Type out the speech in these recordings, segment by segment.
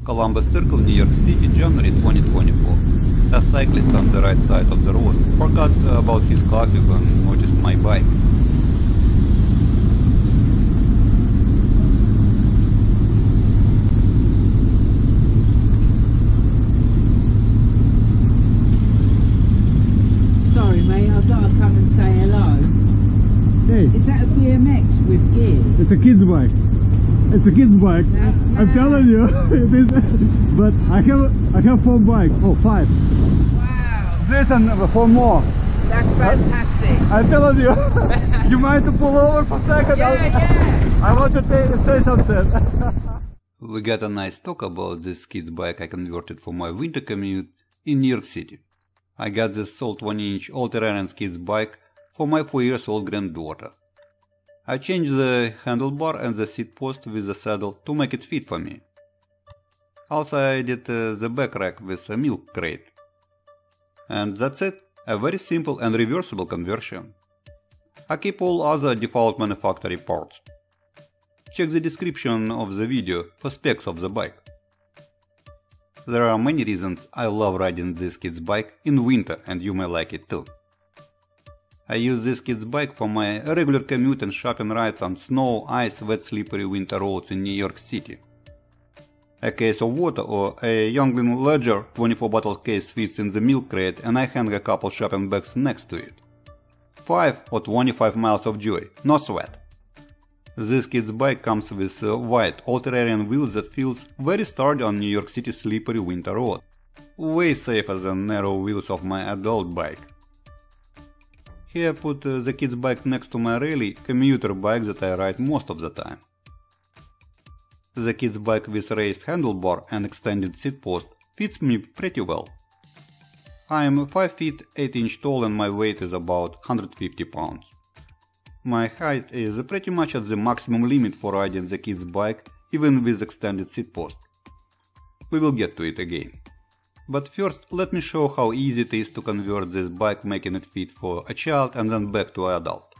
Columbus Circle, New York City, January 2024. A cyclist on the right side of the road forgot about his coffee when noticed my bike. Sorry mate, I've got to come and say hello. Hey, Is that a BMX with gears? it's a kid's bike. It's a kid's bike. That's I'm mad. telling you, it is. But I have 4 bikes. Oh, 5. Wow, This and 4 more. that's fantastic. I'm telling you. You mind to pull over for a second? Yeah. I want to say something. We got a nice talk about this kid's bike I converted for my winter commute in New York City. I got this sold 20-inch all-terrain kid's bike for my 4-year-old granddaughter. I changed the handlebar and the seat post with the saddle to make it fit for me. Also I did the back rack with a milk crate. And that's it, a very simple and reversible conversion. I keep all other default manufacturing parts. Check the description of the video for specs of the bike. There are many reasons I love riding this kid's bike in winter, and you may like it too. I use this kid's bike for my regular commute and shopping rides on snow, ice, wet, slippery winter roads in New York City. A case of water or a Youngling Ledger 24-bottle case fits in the milk crate, and I hang a couple shopping bags next to it. 5 or 25 miles of joy, no sweat. This kid's bike comes with wide all-terrain wheels that feels very sturdy on New York City slippery winter road. Way safer than narrow wheels of my adult bike. Here I put the kid's bike next to my rally commuter bike that I ride most of the time. The kid's bike with raised handlebar and extended seat post fits me pretty well. I am 5 feet 8 inches tall and my weight is about 150 pounds. My height is pretty much at the maximum limit for riding the kid's bike even with extended seat post. We will get to it again. But first let me show how easy it is to convert this bike, making it fit for a child and then back to an adult.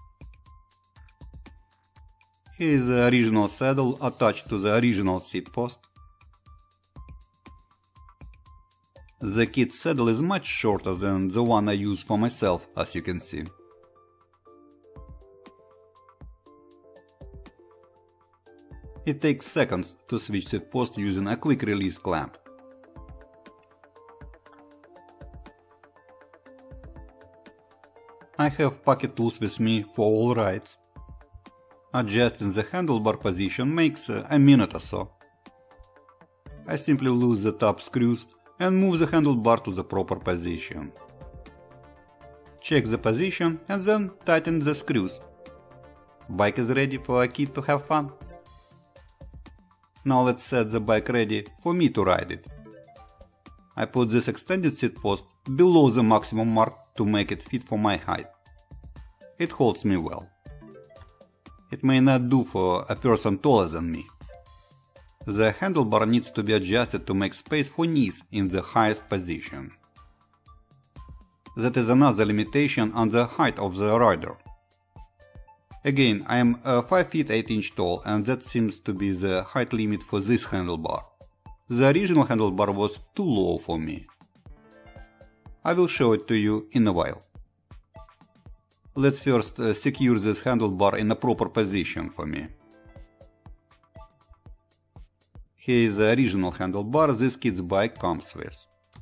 Here is the original saddle attached to the original seat post. The kid's saddle is much shorter than the one I use for myself, as you can see. It takes seconds to switch seat post using a quick release clamp. I have pocket tools with me for all rides. Adjusting the handlebar position makes a minute or so. I simply lose the top screws and move the handlebar to the proper position. Check the position and then tighten the screws. Bike is ready for a kid to have fun. Now let's set the bike ready for me to ride it. I put this extended seat post below the maximum mark to make it fit for my height. It holds me well. It may not do for a person taller than me. The handlebar needs to be adjusted to make space for knees in the highest position. That is another limitation on the height of the rider. Again, I am 5 feet 8 inches tall and that seems to be the height limit for this handlebar. The original handlebar was too low for me. I will show it to you in a while. Let's first secure this handlebar in a proper position for me. Here is the original handlebar this kid's bike comes with.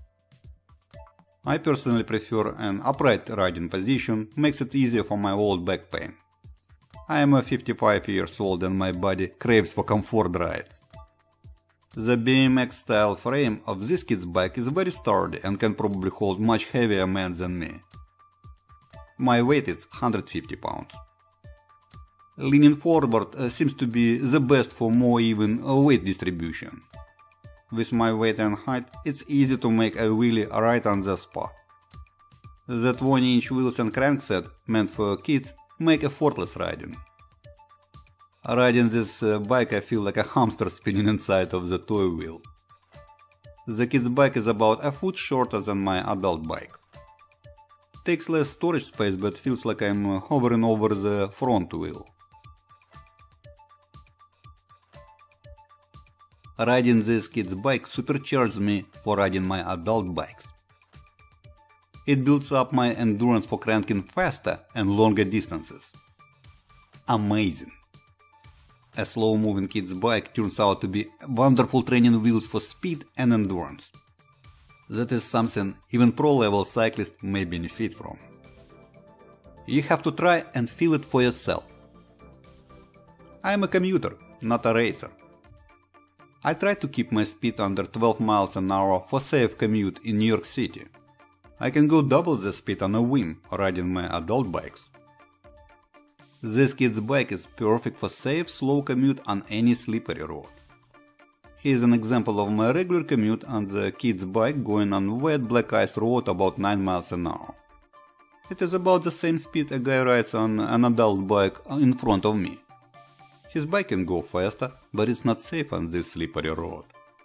I personally prefer an upright riding position, makes it easier for my old back pain. I am 55 years old and my body craves for comfort rides. The BMX style frame of this kid's bike is very sturdy and can probably hold much heavier men than me. My weight is 150 pounds. Leaning forward seems to be the best for more even weight distribution. With my weight and height, it's easy to make a wheelie right on the spot. The 20-inch wheels and crankset, meant for kids, make effortless riding. Riding this bike I feel like a hamster spinning inside of the toy wheel. The kid's bike is about a foot shorter than my adult bike. Takes less storage space but feels like I'm hovering over the front wheel. riding this kid's bike supercharges me for riding my adult bikes. It builds up my endurance for cranking faster and longer distances. Amazing! A slow-moving kid's bike turns out to be wonderful training wheels for speed and endurance. That is something even pro-level cyclists may benefit from. You have to try and feel it for yourself. I am a commuter, not a racer. I try to keep my speed under 12 miles an hour for safe commute in New York City. I can go double the speed on a whim riding my adult bikes. This kid's bike is perfect for safe, slow commute on any slippery road. Here is an example of my regular commute on the kid's bike going on wet black ice road about 9 miles an hour. It is about the same speed a guy rides on an adult bike in front of me. His bike can go faster, but it's not safe on this slippery road.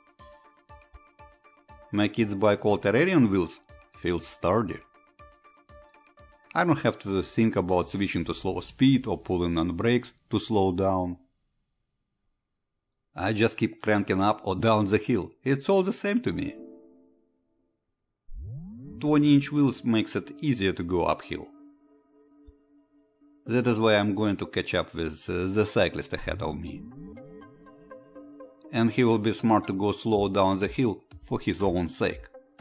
My kid's bike all-terrain wheels feel sturdy. I don't have to think about switching to slow speed or pulling on brakes to slow down. I just keep cranking up or down the hill, it's all the same to me. 20-inch wheels makes it easier to go uphill. That is why I'm going to catch up with the cyclist ahead of me. And he will be smart to go slow down the hill for his own sake.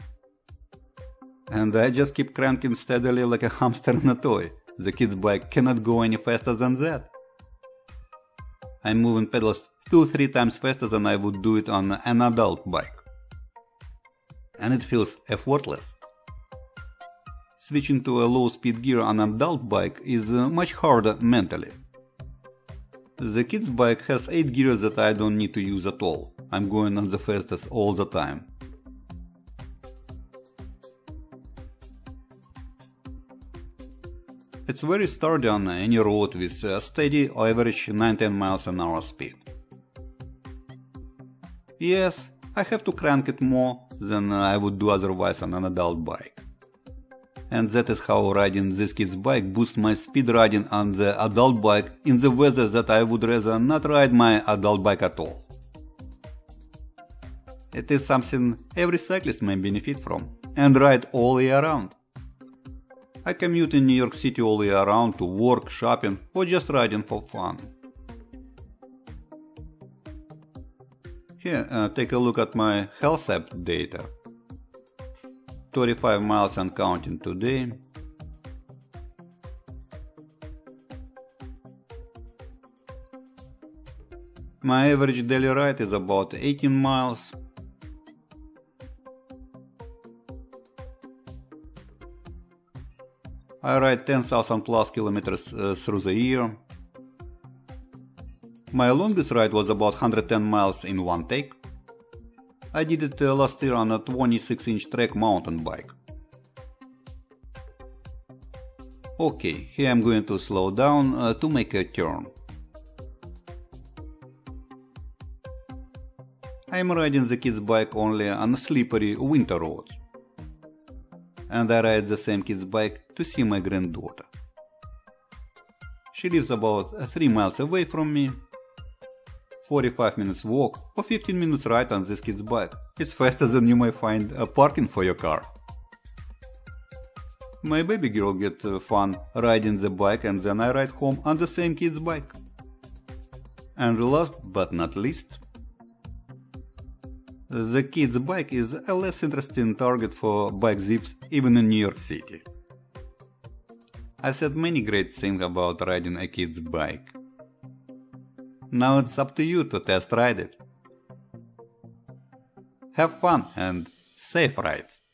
And I just keep cranking steadily like a hamster in a toy. The kid's bike cannot go any faster than that. I'm moving pedals 2-3 times faster than I would do it on an adult bike. And it feels effortless. Switching to a low-speed gear on an adult bike is much harder mentally. The kid's bike has 8 gears that I don't need to use at all. I'm going on the fastest all the time. It's very sturdy on any road with a steady average 19 miles an hour speed. Yes, I have to crank it more than I would do otherwise on an adult bike. And that is how riding this kid's bike boosts my speed riding on the adult bike in the weather that I would rather not ride my adult bike at all. It is something every cyclist may benefit from and ride all year round. I commute in New York City all year round to work, shopping, or just riding for fun. Here, take a look at my health app data. 35 miles and counting today. My average daily ride is about 18 miles. I ride 10,000 plus kilometers through the year. My longest ride was about 110 miles in one take. I did it last year on a 26-inch Trek mountain bike. Okay, here I'm going to slow down to make a turn. I'm riding the kid's bike only on slippery winter roads. And I ride the same kid's bike to see my granddaughter. She lives about 3 miles away from me. 45 minutes walk or 15 minutes ride on this kid's bike. It's faster than you might find parking for your car. My baby girl gets fun riding the bike and then I ride home on the same kid's bike. And last but not least, the kid's bike is a less interesting target for bike thieves even in New York City. I said many great things about riding a kid's bike. Now it's up to you to test ride it. Have fun and safe rides!